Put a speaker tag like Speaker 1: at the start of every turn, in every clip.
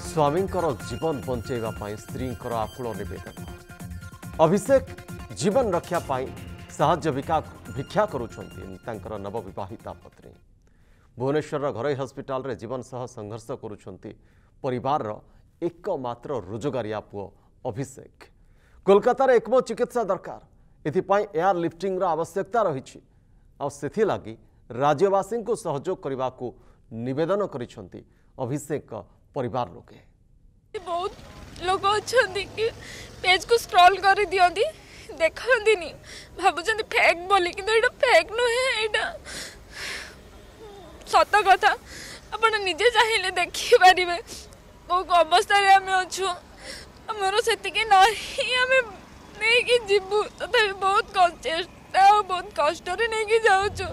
Speaker 1: स्वामींकर जीवन बंचेवा पाई स्त्रींकर आकुल निवेदन। अभिषेक जीवन रक्षा पाई साहाय्य भिक्षा करुछंती नवविवाहिता पत्नी। भुवनेश्वर घरोई हस्पिटाल रे जीवन सह संघर्ष करुछंती परिवार एकमात्र रोजगारिया पुओ अभिषेक। कोलकाता एकमो चिकित्सा दरकार, एथिपाई एयर लिफ्टिंग रो आवश्यकता रही आथि राज्यवासी को सहयोग करने को निवेदन करिसेंती अभिषेक परिवार लोके।
Speaker 2: बहुत लोग अच्छा कि पेज को स्क्रॉल कर दियंती देखती नहीं भावुं फेक बोली कि फेक नुहे एटा सत कथा आप निजे चाहिए देखिपारे कौ अवस्था आम अच्छु आमर से आम नहीं जीवु तथा बहुत चेष्टा बहुत कष्ट नहीं जाऊँ।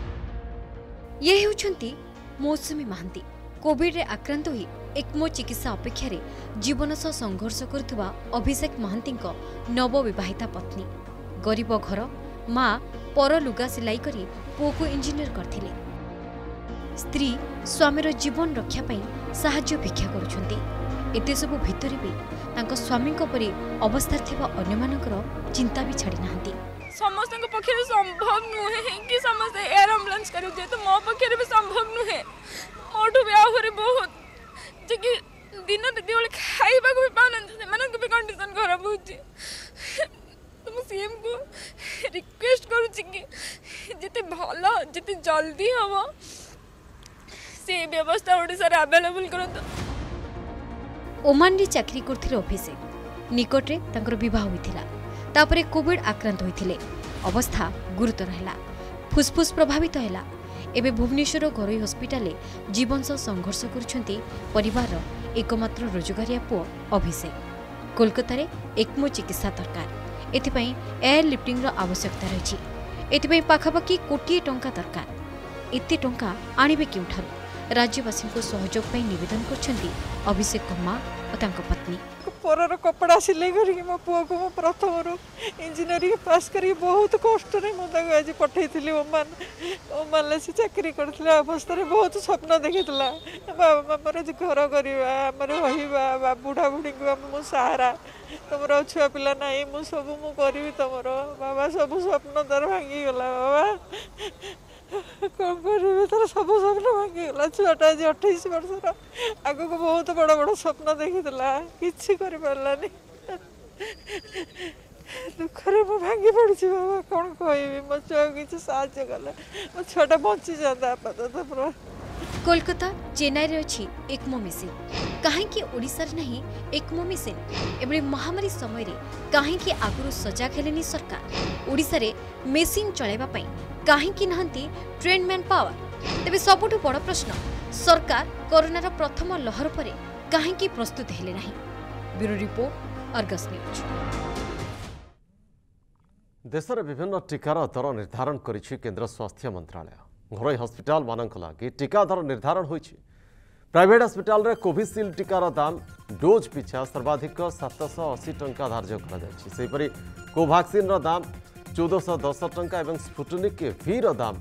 Speaker 3: ये होउछंती मौसुमी महांती कोविड रे आक्रांत होई एकमो चिकित्सा अपेक्षा रे जीवन सह संघर्ष करुवा अभिषेक महांती नवविवाहिता पत्नी। गरीब घर माँ पर लुगा सिलाई करी पुओ को इंजीनियर करथिले। स्त्री स्वामीर जीवन रक्षा पाई साहाय्य भिक्षा करुछंती। एते सब भितरे भी तांको स्वामी परी अवस्था थिबा अन्य मानकर चिंता भी छाड़ी नांती।
Speaker 2: समस्त पक्षे संभव नुहे कि समस्त एयर एम्बुलेंस कर तो मो पक्षे भी संभव नुहे मोठू भी आहरी बहुत जे कि दिन दीदी बेले खाइबा भी पाना से भी कंडीशन खराब होती। तो सीएम को रिक्वेस्ट करुच्ची कि जिते भल जिते जल्दी हम से व्यवस्था ओडिशा रे अवेलेबल करत।
Speaker 3: ओमान रे चाकरी करथिले अभिषेक निकट रे तांकर विवाह होइथिला। तापरे कोविड आक्रांत होइथिले। अवस्था गुरुतर हैला, फुसफुस प्रभावित हैला। एबे भुवनेश्वर घरोई हस्पिटाल जीवन सह संघर्ष करुछंती परिवार एकमात्र रोजगारिया पुओ अभिषेक। कोलकाता रे एकमो चिकित्सा दरकार, एथिपई एयर लिफ्टिंग रो आवश्यकता रही। एथिपई पाखापाखि कोटिए टंका दरकार। एते टंका आनिबे केउठारु? राज्यवासी को सहयोग पाई निवेदन करछंती अभिषेक माँ और तांको पत्नी।
Speaker 4: परर कपड़ा सिलाई करके मो पुओ को मो प्रथम इंजीनियरिंग पास करी बहुत कष्ट रे मो आज पठेइथिली ओमान से चाकरी करथिला अवस्था रे बहुत स्वप्न देखितला बाबा मामर घर करवा आमर रहिबा बुढ़ा बुढ़ी को मो सहारा तुमर छुआ पिला नहीं मु सब मु करबी तुमर बाबा सब स्वप्न तार भांगी गला बाबा कौन कर तार सब स्वप्न भांगीगला। छुआटा आज 28 वर्षर आग को बहुत बड़ बड़ स्वप्न देखी कि पारानी दुखरे मु भांगी पड़ी बाबा कौन कहबी मो छुआ किसी साहाଯ୍य कले मो छुआटा बची जाता आपातत।
Speaker 3: कोलकाता चेन्नई रे अछि एकमो मेसिन कहीं ओडिशा रे नहीं एकमो मेसिन एबे महामारी समय रे कहीं आगुरु सजाग हेलेनी सरकार। ओडिशा रे मेसिन चलाइबा पई कहीं नहांती ट्रेन मैन पावर। तेबे सबुठु बड़ प्रश्न सरकार कोरोनार प्रथम लहर पर कहीं प्रस्तुत हेले नहीं। Bureau report Argus news.
Speaker 1: देश में विभिन्न टीकार दर निर्धारण करिछि केंद्र स्वास्थ्य मंत्रालय। घरोई हस्पिटाल मानक लागी टीका दर निर्धारण होइछि। प्राइवेट हस्पिटाल रे कोविशील्ड टीकार दाम डोज पिछा सर्वाधिक 780 टंका धार्य करा जायछि। सेहिपरि कोवैक्सीन रो दाम 1410 टंका एवं स्पुटनिक वी रो दाम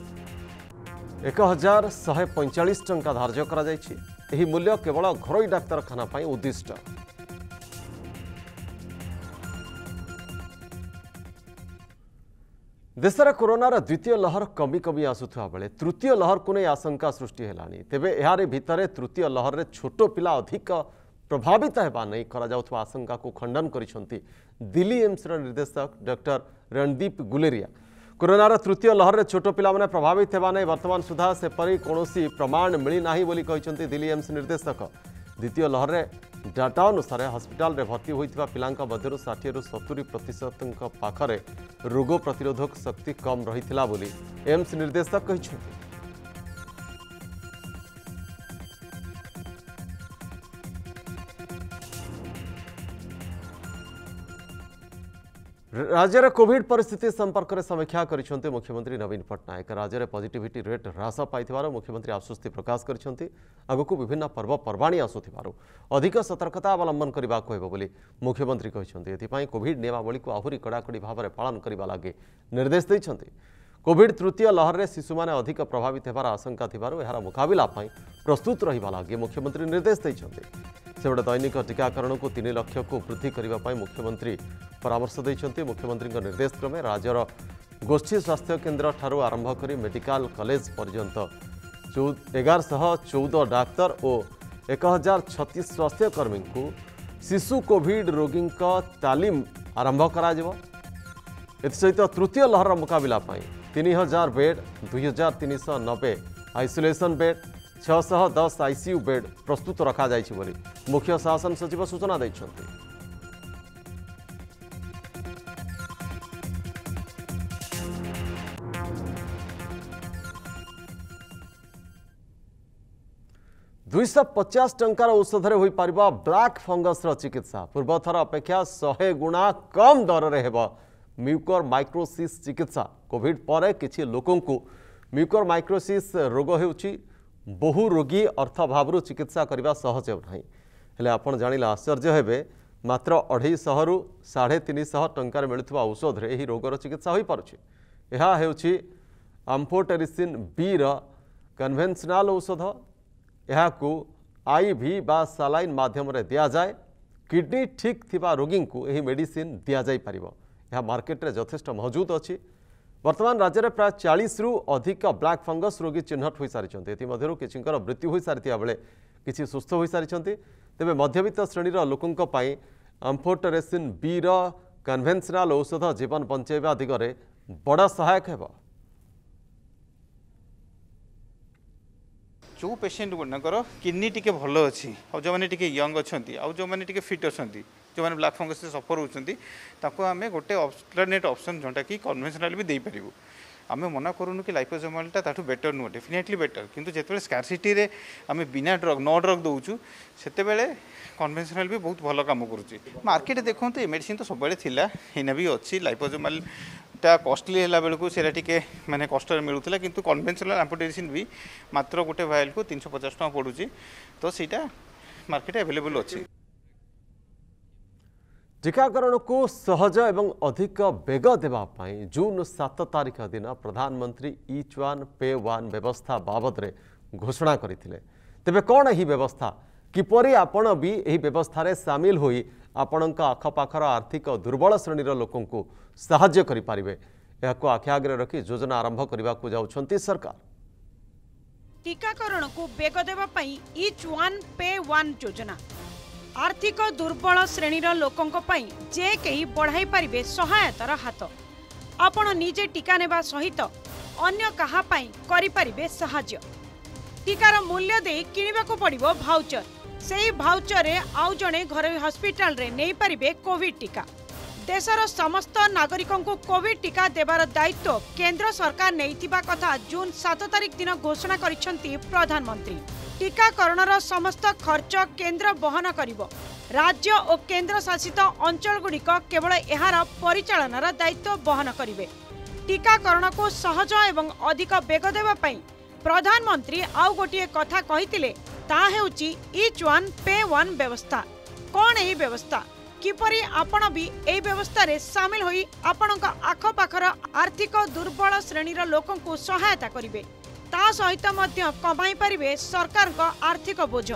Speaker 1: 1145 टंका धार्य करा जायछि। एही मूल्य केवल घरोई डाक्तरखाना पई उद्दिष्ट। देश में कोरोनार द्वितीय लहर कमी कमी आसुवा बेले तृतीय लहर को नहीं आशंका सृष्टि है। तेबे यारे भितर तृतीय लहर रे छोट पिला अधिक प्रभावित होगा नहीं करा जाउथवा आशंका को खंडन करिसेंती दिल्ली एम्स निर्देशक डॉक्टर रणदीप गुलेरिया। कोरोनार तृतीय लहर रे छोट पिला माने प्रभावित होगा नहीं वर्तमान सुधा सेपरी कौनसी प्रमाण मिली नाही बोली कहिसेंती दिल्ली एम्स निर्देशक। द्वितीय लहर रे डाटा अनुसार हस्पिटाल रे भर्ती होइथिबा पिलांका मध्यरु 60 रु 70% पाखरे रोग प्रतिरोधक शक्ति कम रहिथिला बोली एम्स निर्देशक कहिसेंती। राज्य में कोविड परिस्थिति संपर्क में समीक्षा करिसेंती मुख्यमंत्री नवीन पट्टनायक। राज्य में पॉजिटिविटी रेट ह्रास पाइथिबारु मुख्यमंत्री आश्वस्ति प्रकाश करिसेंती। आगकू विभिन्न पर्वपर्वाणी आसुथिबारु अधिक सतर्कता अवलंबन करबा को हेबो बोली मुख्यमंत्री कहिसेंती। एथिपाई कोविड नियमावली को आहुरी कड़ाकड़ी भाव में पालन करबा लागे निर्देश दैछंती। कोविड तृतीय लहर में शिशु मैंने अधिक प्रभावित होवार आशंका थिबारु एहार मुकाबिला पई प्रस्तुत रहिबा लागि मुख्यमंत्री निर्देश दैछन्ते। सेबडे दैनिक टीकाकरण को 3 लाख को वृद्धि करने पर मुख्यमंत्री परामर्श दैछन्ते। मुख्यमंत्री निर्देश क्रमे राज्यर गोष्ठी स्वास्थ्य केन्द्र ठारू आरंभ कर मेडिकल कॉलेज पर्यंत 1114 डाक्तर और 1036 स्वास्थ्यकर्मी को शिशु कोविड रोगी तालीम आरंभ करा सहित तृतीय लहर मुकाबला 3000 bed 2390 isolation bed 610 ICU bed प्रस्तुत रखा जाइछि बोली मुख्य शासन सचिव सूचना दैछन्ते। ₹250 टंकार औषध हो ब्लैक फंगस चिकित्सा पूर्व थर अपेक्षा 100 गुणा कम दर रे हेबा म्यूकर माइक्रोसिस चिकित्सा। कोविड पर किछि लोकों को म्यूकर माइक्रोसिस रोग हेउछि बहु रोगी अर्थाभाव चिकित्सा करने सहज नहीं हेले आपण जानिला आश्चर्य हेबे मात्र 250 रु 350 टंकार मिलुवा औषध रे एही रोगर चिकित्सा होई पारुछि। एहा हेउछि आम्फोटेरिसिन बी र कन्वेंशनल औषध। एहाकू आईवी बा सालाइन माध्यम रे दिया जाए। किडनी ठीक थिबा रोगी को एही मेडिसिन दिया जाई परिबो। यह मार्केट रे यथेष्ट मौजूद अछि। वर्तमान राज्य में प्राय 40 रु अधिक ब्लैक फंगस रोगी चिन्हट हो सारी किसी मृत्यु हो सारी बेले किसी सुस्थ हो सारी तेज मध्यवित्त श्रेणीर लोकों आम्फोटेरिसिन बी र कन्वेंशनल औषध जीवन बंचाइबा दिगरे बड़ा सहायक है।
Speaker 5: जो पेसेंट गुड़ाकर किडनी टी भल अच्छी और जो मैंने यंग अच्छा जो मैंने फिट अच्छा जो मैंने ब्लैक फंगस से सफर होती आम गोटे अल्टरनेट ऑप्शन जोटा कि कन्वेंशनल भी दे पारू। आम मना करूँ कि लाइपोसोमालटा ताठू बेटर नुह डेफिनेटली बेटर किंतु जिते स्कार्सिटी रे आम बिना ड्रग नो ड्रग दौचु से कन्वेंशनल भी बहुत भल काम करुच्ची। मार्केट देखो ये मेडिसिन तो सब थिला एना भी अच्छी लाइपोसोमालटा कॉस्टली है बेलू से माने कष्ट मिलूला किंतु कन्वेंशनल आम्फोटेरिसिन भी मात्र गोटे भाइल को 350 टका पड़ुची तो सीटा मार्केट अवेलेबल अच्छी।
Speaker 1: टीकाकरण को सहज एवं अधिक बेग देवाई जून 7 तारिख दिन प्रधानमंत्री ईच वन पे वन व्यवस्था बाबद रे घोषणा करथिले। तेबे कौन ही व्यवस्था किपरि आपण भी यही व्यवस्था रे शामिल होई आपणक आखपाखर आर्थिक दुर्बल श्रेणीर लोकों को साहाय्य करि पारिबे एहाको आखि आगे रखी योजना आरंभ करने को जाउछंती सरकार।
Speaker 6: टीकाकरण को बेग देवा पई ईच वन पे वन योजना आर्थिक दुर्बल श्रेणीर लोकों जे कहीं बढ़ाई पारिबे सहायतार हाथ। आपण निजे टीका नेबा सहित अन्य कहा पाई करि पारिबे सहाय्य। टीकार मूल्य दे किनिबाको पड़िबो भाउचर। सेही भाउचर रे आउ जणे घरोई हॉस्पिटल रे नै पारिबे कोविड टीका। देशर समस्त नागरिकों को कोविड टीका देवार दायित्व केंद्र सरकार नैथिबा कथा जून 7 तारिख दिन घोषणा करिसेंती प्रधानमंत्री। टीकाकरणर समस्त खर्च केंद्र बहन करिबो। राज्य और केंद्र शासित अंचल गुड़िक केवल एहार परिचालनार दायित्व बहन करिवे। टीकाकरण को सहज एवं अधिक बेग देवा पई प्रधानमंत्री आउ गोटिए कथा कहितिले ता हेउची ईच वन पे वन व्यवस्था। कौन एही व्यवस्था किपरि आपण भी एही व्यवस्था रे शामिल होई आपणक आखपाखर आर्थिक दुर्बल श्रेणीर लोकों को सहायता करिवे ता सहित मध्य कमाई पारिबे सरकार का आर्थिक बोझ।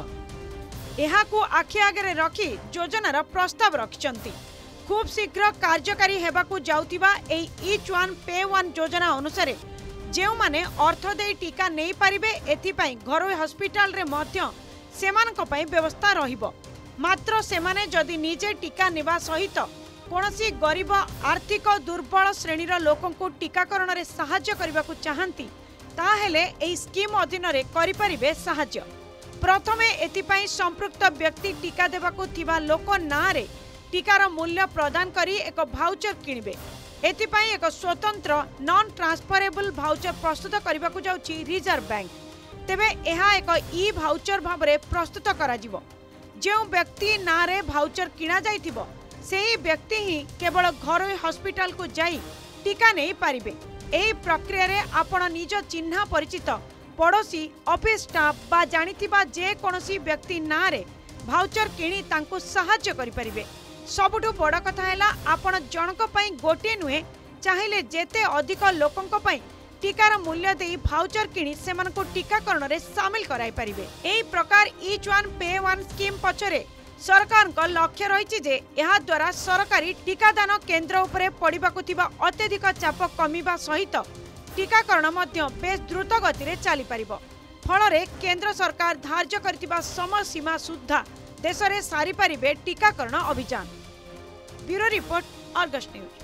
Speaker 6: एहाकू आखि आगे रखी योजनार प्रस्ताव रखिछंती। खूब शीघ्र कार्यकारी हेबाकू जाउतिबा एही ईच वन पे वन योजना अनुसार जेउ माने अर्थ दे टीका नै पारिबे एथिपाई घरोई हॉस्पिटल रे मध्य सेमानक पई व्यवस्था रहिबो। मात्र सेमाने जदि निजे टीका नेबा सहित कोनोसी गरीब आर्थिक दुर्बल श्रेणीर लोकों को टीकाकरण रे सहाय्य करबाकू चाहंती ताहेले एही स्कीम अधीन रे करि परिबे सहाय्य। प्रथमे एथिपाई संपृक्त व्यक्ति टीका देबाकू थिबा लोक नारे टीकार मूल्य प्रदान करी एक भाउचर किनिबे। एथिपाई एक स्वतंत्र नॉन ट्रांसफरेबल भाउचर प्रस्तुत करबाकू जाउची रिजर्व बैंक। तेबे एहा एक ई भाउचर भाबरे प्रस्तुत कराजिबो। जेउ व्यक्ति नारे भाउचर किना जाइथिबो सेही व्यक्ति ही केवल घरोई हॉस्पिटल को जाई टीका नै पारिबे। एही प्रक्रिया रे आपण निज चिन्ह परिचित पड़ोसी ऑफिस स्टाफ बा जानिथिबा जे कोनोसी व्यक्ति नारे भाउचर किणी तांको सहाय्य करि परिबे। सबुठु बड़ कथा हैला आपण जनक पई गोटे नुहे चाहिले जेते अधिक लोकंक पई टीकार मूल्य दे भाउचर किणी सेमानको टीकाकरण रे शामिल कराई परिबे। एही प्रकार each one pay one scheme पछरे सरकार को लक्ष्य रही जे यह द्वारा सरकारी टीकादान केन्द्र उपरे पड़िबाकु थिबा अत्यधिक चाप कमिबा सहित टीकाकरण मध्य बेस द्रुत गति रे चली परिबो। फलरे केंद्र सरकार धार्य करथिबा समय सीमा सुद्धा देश रे सारी परिबे टीकाकरण अभियान। Bureau report Argus news.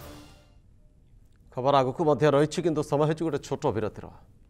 Speaker 1: खबर आगकू मध्य रही किंतु समय हेतु गोटे छोट विरतिर।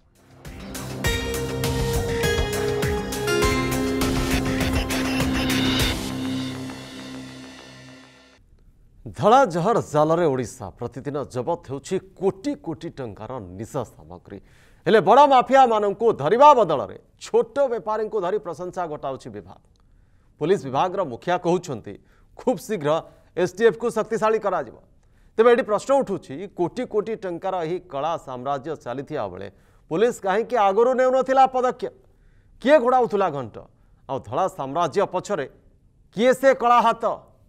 Speaker 1: धड़ा जहर जालरे ओडिशा प्रतिदिन जबत होउछि कोटी कोटी टंकार निशा सामग्री। हेले बड़ माफिया मानंकु धरिबा बदलरे छोट बेपारी को धरी प्रशंसा गटाउछि विभाग। पुलिस विभाग मुखिया कहउछंती खूब शीघ्र एसटीएफ को शक्तिशाली करा जिवो। तेबे एटी प्रश्न उठुछि कोटी कोटी टंकार एही कला साम्राज्य चलिथिया बेले पुलिस काहेकि आगरु नेउ नथिला पदक्षेप? किए घोड़ाउथुला घंट आ धड़ा साम्राज्य पछरे किए से कला हाथ?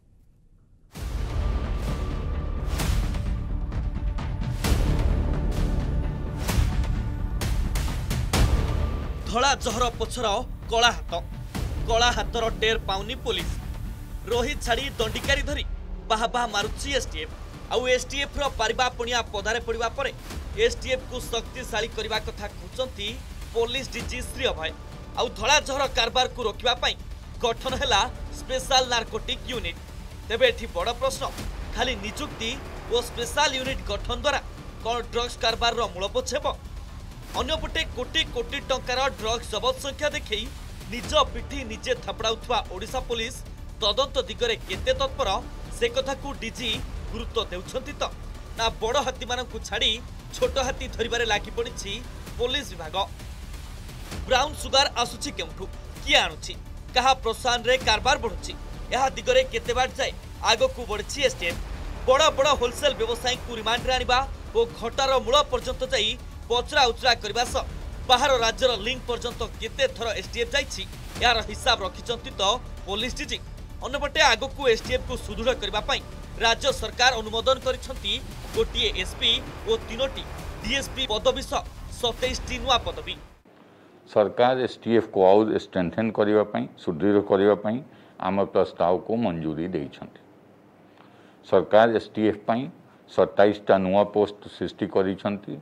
Speaker 7: धड़ा जहर पछर कला हाथर टेर पाउनी पुलिस। रोहित छाड़ी दंडिकारी धरी बाहा बाहा मारुची एसटीएफ आउ एसटीएफ रो पारिबा पुणिया पदारे पड़िबा परे एसटीएफ को शक्तिशाली करबा कथा कहउचंती पुलिस डीजी श्री अभय। आउ धड़ा जहर कारबार को रोकिबा पई गठन हैला स्पेशल नार्कोटिक यूनिट। तेबे एठी बड़ प्रश्न खाली नियुक्ति और स्पेशल यूनिट गठन द्वारा कोन ड्रग्स कारबार रो मूल पोछेबो? अन्यपटे कोटी कोटी टंकार ड्रग्स जबत संख्या देखै निज पिठी निजे थापड़ाउथवा ओडिशा पुलिस तदंत दिगरे केते तत्पर से कथा को डीजी गुरुत्व देउछंती तो ना बड़ हाथी मानकु छाड़ी छोट हाथी धरिबारे लागि पड़िछि पुलिस विभाग। ब्राउन सुगार आसुछि केउठु किए आणुछि कहा प्रोत्साहन रे कारबार बढ़ुछि यहा दिगरे केते बाट जाय आगकु बढ़छि एसटीएफ। बड़ बड़ होलसेल व्यवसायी को रिमांड रे आनिबा ओ घटार मूल पर्यंत जाई पचरा उचरा करबा सह बाहर राज्यर लिंक पर्यंत केते थर एसटीएफ जाइछि यार हिसाब रखिचंती तो पुलिस डीजी। अन्यपटे आगकु एसटीएफ को सुदृढ़ करबा पई राज्य सरकार अनुमोदन करिसंती गोटिए एसपी और 3टी डीएसपी पदवी सह 27टी नुआ पदवी।
Speaker 8: सरकार एसटीएफ को आउ स्ट्रेंथेन करबा पई सुदृढ़ करबा पई आम प्रस्ताव को मंजूरी देइछंती। सरकार एसटीएफ पई 27टा नुआ पोस्ट सृष्टि करिसंती।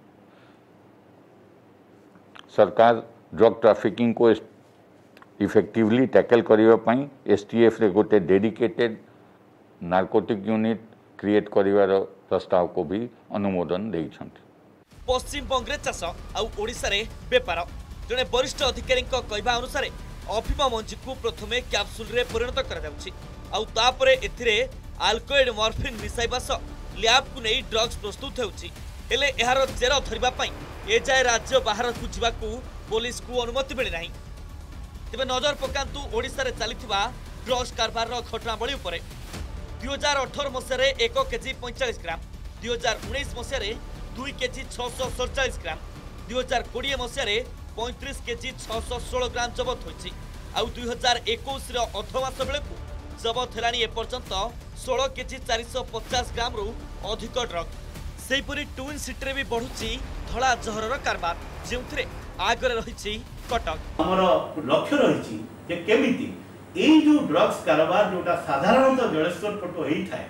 Speaker 8: सरकार ड्रग ट्राफिकिंग को इफेक्टिवली टैकल करबा पई एसटीएफ रे गोटे डेडिकेटेड नार्कोटिक यूनिट क्रिएट करिवार प्रस्ताव को भी अनुमोदन देइछंती।
Speaker 7: पश्चिम बंगरे चाष आउ ओडिशा रे बेपार जने वरिष्ठ अधिकारी कहवा अनुसार अफिम मंजी को प्रथमे कैप्सूल रे परिणत करा जाउछि आउ तापरे एथिरे अल्कोइड मॉर्फिन मिसाइबा सह लैब को नै ड्रग्स प्रस्तुत हेउछि। हेले एहार चेर धरिबा पई ए जाय राज्य बाहर को जिबाकू पुलिस को अनुमति मिली नाही। तेबे नजर पकांतु ओडिशा रे चलिथिबा ड्रग्स कारबार रो घटनावली उपरे। 2018 मसिया 1 केजी 45 ग्राम, 2019 मसिया 2 केजी 647 ग्राम, 2020 मसिया 35 केजी 616 ग्राम जबत होइछि आउ 2021 रो अधमास बेलकू जबत हेलानी ए पर्यंत 16 केजी 450 ग्राम रु अधिक ड्रग। सेहीपरि ट्विन सिटी रे भी बढ़ुछि धड़ा जहरर कारबार जेउथिरे आगरे रहिछि कटक।
Speaker 9: हमर लक्ष्य रहिछि जे केमिति एई जो ड्रग्स कारबार जोटा साधारणतः जलेश्वर पटो हेई थाए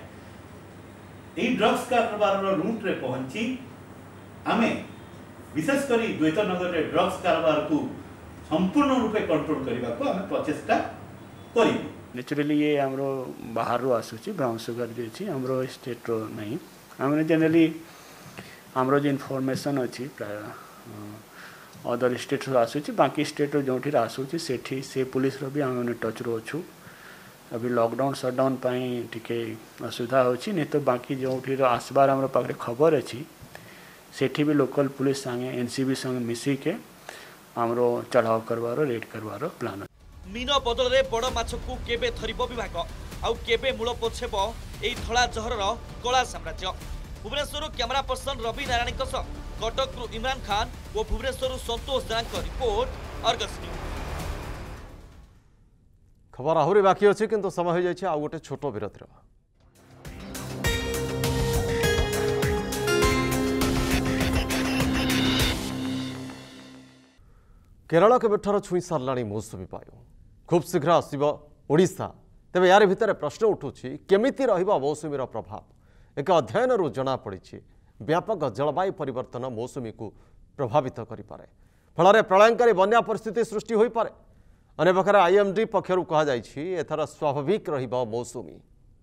Speaker 9: एई ड्रग्स कारबार रो रूट रे पहुंची आमे विशेष करी द्वैतनगर रे ड्रग्स कारबार को संपूर्ण रूपे कंट्रोल करबा को आमे प्रचेष्टा करिबु।
Speaker 10: नेचुरली ये हमरो बाहर रो आसुछि ब्राउन सुगर जे छी हमरो स्टेट रो नहीं हमने जनरली हमरो जे इन्फॉर्मेशन अछि प्राय अदर स्टेट रो आसुछि बाकी स्टेट रो जोठी आसुछि सेठी से पुलिस रो भी हमने टच रो अछु। अभी लॉकडाउन शटडाउन पाई टिके असुविधा होछि नहीं तो बाकी जोठी रो आसबार हमरो पाखरे खबर अछि सेठी भी लोकल पुलिस संगे एनसीबी संगे मिसी के हमरो चढ़ाव करवारो रेड करवारो प्लान।
Speaker 7: मीन बदल रे बड़ माछ को केबे धरिबो विभाग आउ केबे मूल पोछेबो एई धड़ा जहरर कला साम्राज्य। भुवनेश्वर कैमरा पर्सन रवि नारायण कटक इमरान खान और भुवनेश्वर संतोष दाना रिपोर्ट अर्गस न्यूज।
Speaker 1: खबर आहुरी बाकी अच्छी किंतु समय हो जाए आ गोटे छोट विरतिर। केरल केबेठार छुई सारा मौसुमी वायु खूब शीघ्र आसब ओडिशा तेबे यार भितर प्रश्न उठुछि केमिति रहिबो मौसुमीर प्रभाव एक अध्ययन जनापड़ी व्यापक जलवायु परिवर्तन मौसुमी को प्रभावित करें फल प्रलयंकारी बन्या परिस्थिति सृष्टि हो पारे अन्य पाखे आईएमडी पक्षर एथर स्वाभाविक रहिबो मौसुमी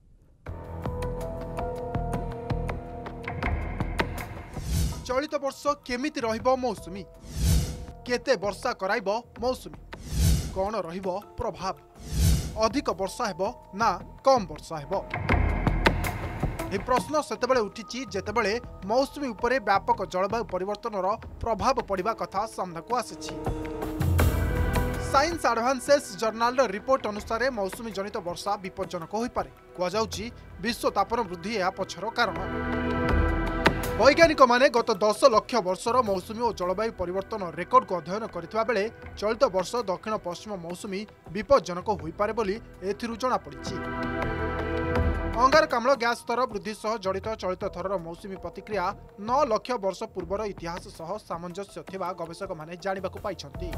Speaker 11: चलित वर्ष केमिति रहिबो मौसुमी केते वर्षा कराइबो मौसुमी कौन रहिबो प्रभाव अधिक वर्षा हेबो ना कम वर्षा हेबो ए प्रश्न सेतेबेले उठिछि जेतेबेले मौसुमी उपरे व्यापक जलवायु परिवर्तनर प्रभाव पड़िबा कथा सामनाकु आसिछि। साइंस एडवांसेस जर्नाल रिपोर्ट अनुसार मौसुमी जनित वर्षा विपज्जनक होई पारे कुआ जाउछि विश्व तापन वृद्धि या पछर कारण। वैज्ञानिक माने गत 10 लाख वर्षर मौसुमी और जलवायु परिवर्तन रेकर्ड को अध्ययन करथिबा बेले चलित वर्ष दक्षिण पश्चिम मौसुमी विपज्जनक होई पारे बोली एथिरु जणा पड़िछि। अंगारकाम्ल गैस स्तर वृद्धि सह जड़ित चलित थरर मौसुमी प्रतिक्रिया 9 लाख वर्ष पूर्वर इतिहास सह सामंजस्य थिबा गवेषक माने जानिबाकु पाइछन्ति।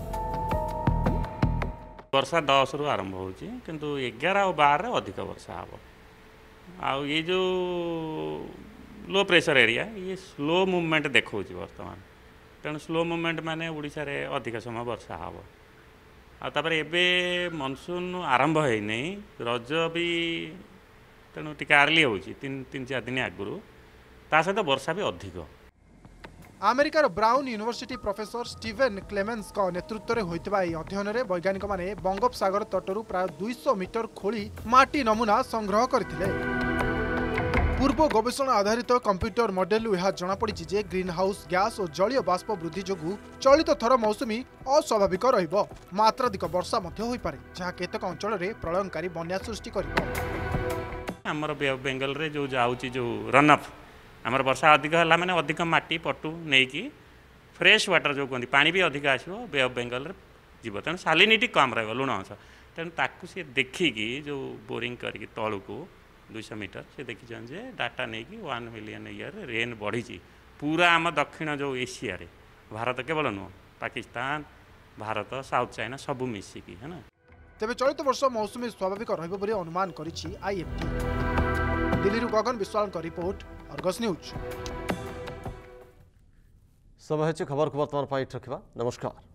Speaker 12: वर्षा 10 रु आरंभ होछि किंतु 11 और 12 रे अधिक वर्षा हबो आ ये जो लो प्रेशर एरिया ये स्लो मूवमेंट देखा बर्तमान तेणु स्लो मूवमेंट माने ओडिशा रे अधिक समय वर्षा हम आपर एवं मनसून आरंभ है नहीं रज भी तेणु टी आर्ली हो 3-4 दिन आगु ता सहित वर्षा भी अधिक।
Speaker 11: अमेरिकार Brown University professor Steven Clemens का नेतृत्व में होइतबा एही अध्ययन रे वैज्ञानिक माने बंगोपसागर तटरू प्राय 200 मीटर खोली माटी नमूना संग्रह करथिले। पूर्व गवेषणा आधारित कंप्यूटर मॉडल यह जनापड़ी जे ग्रीन हाउस गैस और जलीय बाष्प वृद्धि जोगु चलित थर मौसुमी अस्वाभाविक रहिबो मात्राधिक वर्षा मध्य होई पारे जहा केतक अंचल रे प्रलयंकारी बन्या सृष्टि करिबो।
Speaker 12: हमर बे ऑफ बेंगल रे जो जाउची जो रन अप हमर वर्षा अधिक हला माने अधिक माटी पटु नै कि फ्रेश वाटर जो कहंदी पानी भी अधिक आसीबो बे ऑफ बेंगल रे जीव तेणु सालिनिटी कम रहबो लुण अंश तेणु ताकू से देखिकी जो बोरिंग करके तळु को 200 मीटर से देखी जे डाटा नहीं कि 1 मिलियन ईयर रेन बढ़ी पूरा आम दक्षिण जो एशिया रे भारत केवल नुह पाकिस्तान भारत साउथ चाइना सबू मिसिकी है ना।
Speaker 11: तेबे चलित वर्ष मौसुमी स्वाभाविक रहिबो बोली अनुमान करिछि आईएमडी। दिल्ली गगन विश्वाल का रिपोर्ट अर्गस न्यूज।
Speaker 1: समय खबर को वर्तमान रखा नमस्कार।